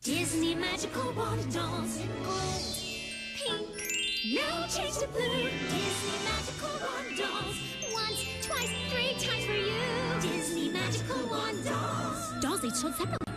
Disney magical wand dolls. Gold, pink, now change to blue. Disney magical wand dolls. Once, twice, 3 times for you. Disney magical wand dolls. Dolls each sold separately.